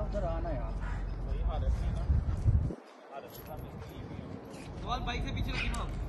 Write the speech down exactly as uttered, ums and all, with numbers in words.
उधर आना यार। वही हालत है ना, हालत बाइक से पीछे रखी ना।